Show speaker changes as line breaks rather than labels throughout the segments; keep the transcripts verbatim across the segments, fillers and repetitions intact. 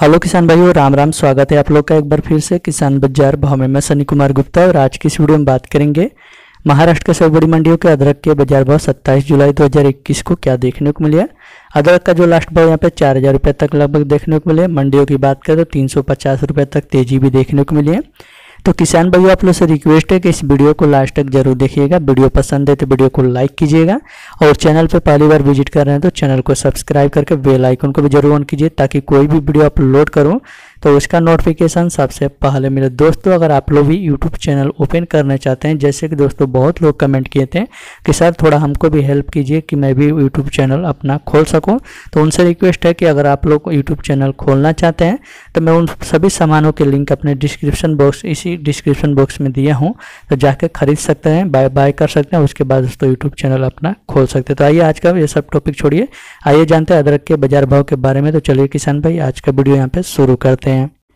Hello किसान भाइयों, राम राम। स्वागत है आप लोग का एक बार फिर से किसान बाजार भाव में। मैं सनी कुमार गुप्ता और आज की इस वीडियो में बात करेंगे महाराष्ट्र के सभी बड़ी मंडियों के अदरक के बाजार भाव सत्ताईस जुलाई दो हज़ार इक्कीस को क्या देखने को मिले। अदरक का जो लास्ट भाव यहाँ पे चार हज़ार रुपये तक लगभग देखने को मिले। मंडियों की बात करें तो तीन सौ पचास रुपये तक तेजी भी देखने को मिली है। तो किसान भाइयों, आप लोग से रिक्वेस्ट है कि इस वीडियो को लास्ट तक जरूर देखिएगा। वीडियो पसंद है तो वीडियो को लाइक कीजिएगा और चैनल पर पहली बार विजिट कर रहे हैं तो चैनल को सब्सक्राइब करके बेल आइकन को भी जरूर ऑन कीजिए ताकि कोई भी वीडियो अपलोड करूं तो उसका नोटिफिकेशन सबसे पहले मिले। दोस्तों, अगर आप लोग भी यूट्यूब चैनल ओपन करना चाहते हैं, जैसे कि दोस्तों बहुत लोग कमेंट किए थे कि सर थोड़ा हमको भी हेल्प कीजिए कि मैं भी यूट्यूब चैनल अपना खोल सकूं, तो उनसे रिक्वेस्ट है कि अगर आप लोग यूट्यूब चैनल खोलना चाहते हैं तो मैं उन सभी सामानों के लिंक अपने डिस्क्रिप्शन बॉक्स इसी डिस्क्रिप्शन बॉक्स में दिया हूँ, तो जाके खरीद सकते हैं, बाय बाय कर सकते हैं। उसके बाद दोस्तों यूट्यूब चैनल अपना खोल सकते हैं। तो आइए आज का ये सब टॉपिक छोड़िए, आइए जानते हैं अदरक के बाजार भाव के बारे में। तो चलिए किसान भाई आज का वीडियो यहाँ पे शुरू करते हैं।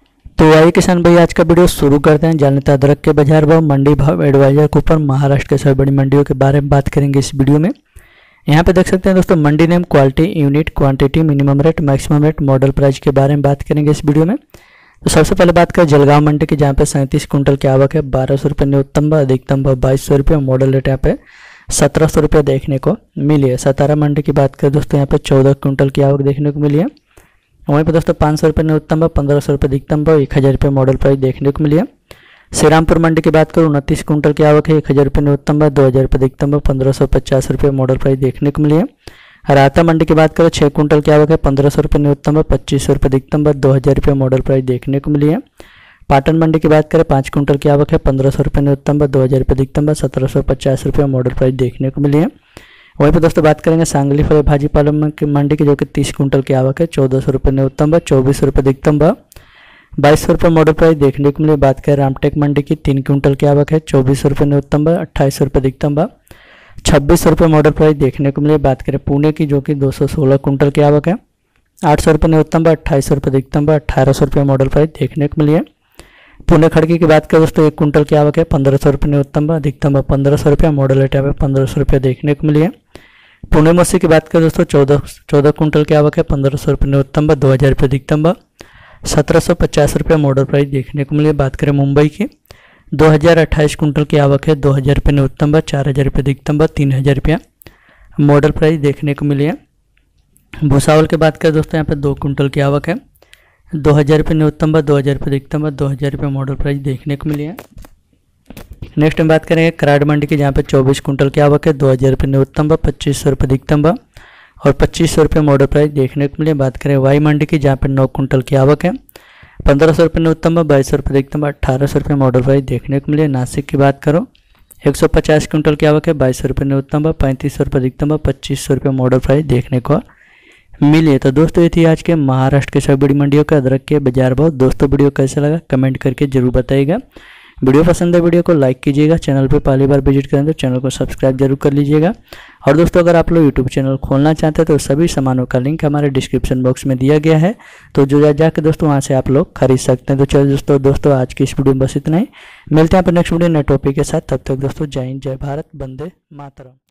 तो आइए किसान भाई आज का वीडियो शुरू करते हैं। जानते हैं अदरक के बाजार भाव, मंडी भाव एडवाइजर के ऊपर महाराष्ट्र के सभी बड़ी मंडियों के बारे में बात करेंगे इस वीडियो में। यहाँ पे देख सकते हैं दोस्तों mandi name, quality, unit, quantity, minimum rate, maximum rate, model price के बारे में बात करेंगे इस वीडियो में। तो सबसे पहले बात करें जलगांव मंडी की, जहाँ पे सैंतीस कुंटल की आवक है। बारह सौ रुपये न्यूनतम भाव, अधिकतम भाव बाईस सौ रुपये, मॉडल रेट यहाँ पे सत्रह सौ रुपये देखने को मिली है। सतारा मंडी की बात करें दोस्तों, यहाँ पे चौदह कुंटल की आवक देखने को मिली है। वहीं पर दोस्तों पाँच सौ रुपये न्यूनतम भाव, पंद्रह सौ रुपये अधिकतम भाव, एक हज़ार रुपये मॉडल प्राइस देखने को मिली है। श्रीरामपुर मंडी की बात करूँ, उनतीस कुंटल की आवक है। एक हज़ार रुपये न्यूनतम भाव, दो हज़ार रुपये अधिकतम भाव, पंद्रह सौ पचास रुपये मॉडल प्राइस देखने को मिली है। रायता मंडी की बात करें, छः कुंटल की आवक है। पंद्रह सौ रुपये न्यूनतम भाव, पच्चीस सौ रुपये अधिकतम भाव, दो हज़ार रुपये मॉडल प्राइस देखने को मिली है। पाटन मंडी की बात करें, पाँच कुंटल की आवक है। पंद्रह सौ रुपये न्यूनतम भाव, दो हज़ार रुपये अधिकतम भाव, सत्रह सौ पचास रुपये मॉडल प्राइस देखने को मिली है। वहीं पर दोस्तों बात करेंगे सांगली फल भाजी पालम की मंडी की, जो कि तीस कुंटल की आवक है। चौदह सौ रुपये न्यूनतम भाव, चौबीस सौ रुपये अधिकतम भाव, बाईस सौ रुपये मॉडल प्राइस देखने को मिले। बात करें रामटेक मंडी की, तीन कुंटल की आवक है। चौबीस सौ रुपये न्यूनतम भाव, अट्ठाईस सौ रुपये अधिकतम भाव, छब्बीस सौ रुपये मॉडल प्राइस देखने को मिले। बात करें पुणे की, जो कि दो सौ सोलह कुंटल की आवक है। आठ सौ रुपये न्यूनतम भाव, अट्ठाईस सौ रुपये अधिकतम भाव, अट्ठारह सौ रुपये मॉडल प्राइस देखने को मिली है। पुणे खड़की की बात करें दोस्तों, एक कुंटल की आवक है। पंद्रह सौ रुपये न्यूनतम भाव, अधिकतम भाव पंद्रह सौ रुपये, मॉडल रेट यहाँ पे पंद्रह सौ रुपये देखने को मिली है। पुणे मस्सी की बात करें दोस्तों, चौदह चौदह कुंटल की आवक है। पंद्रह सौ रुपये न्यूनतम भाव, दो हज़ार रुपये अधिकतम भाव, सत्रह सौ पचास रुपये मॉडल प्राइस देखने को मिली है। बात करें मुंबई की, दो हज़ार अट्ठाईस कुंटल की आवक है। दो हज़ार रुपये न्यूनतम भाव, चार हज़ार रुपये अधिकतम भाव, तीन हज़ार रुपया मॉडल प्राइस देखने को मिली है। भूसावल की बात करें दोस्तों, यहाँ पे दो कुंटल की आवक है। दो हज़ार रुपये न्यूनतम भाव, दो हज़ार रुपये अधिकतम भाव, दो हज़ार रुपये मॉडल प्राइस देखने को मिली है। नेक्स्ट हम बात करेंगे कराड़ मंडी की, जहाँ पे चौबीस कुंटल की आवक है। दो हज़ार रुपये न्यूनतम भाव, पच्चीस सौ रुपये अधिकतम भाव और पच्चीस सौ रुपये मॉडल प्राइस देखने को मिले। बात करें वाई मंडी की, जहाँ पे नौ कुंटल की आवक है। पंद्रह सौ रुपये न्यूनतम भाव, बाईस सौ रुपये अधिकतम भाव, अट्ठारह सौ रुपये मॉडल प्राइस देखने को मिले। नासिक की बात करो, एक सौ पचास कुंटल की आवक है। बाईस सौ रुपये न्यूनतम भाव, पैंतीस सौ रुपये अधिकतम भाव, पच्चीस सौ रुपये मॉडल प्राइस देखने को मिली है। तो दोस्तों ये थी आज के महाराष्ट्र के सभी बड़ी मंडियों का अदरक के बाजार भाव। दोस्तों वीडियो कैसा लगा कमेंट करके जरूर बताइएगा। वीडियो पसंद है वीडियो को लाइक कीजिएगा। चैनल पे पहली बार विजिट करें तो चैनल को सब्सक्राइब जरूर कर लीजिएगा। और दोस्तों अगर आप लोग यूट्यूब चैनल खोलना चाहते हैं तो सभी सामानों का लिंक हमारे डिस्क्रिप्शन बॉक्स में दिया गया है, तो जो जा जाकर दोस्तों वहाँ से आप लोग खरीद सकते हैं। तो चलो दोस्तों दोस्तों आज की इस वीडियो में बस इतना ही। मिलते हैं आप नेक्स्ट वीडियो नए टॉपिक के साथ। तब तक दोस्तों जय हिंद, जय भारत, वंदे मातरम।